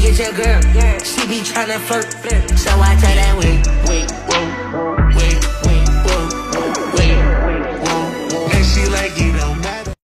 get your girl. She be tryna flirt, so I tell that wait, whoa.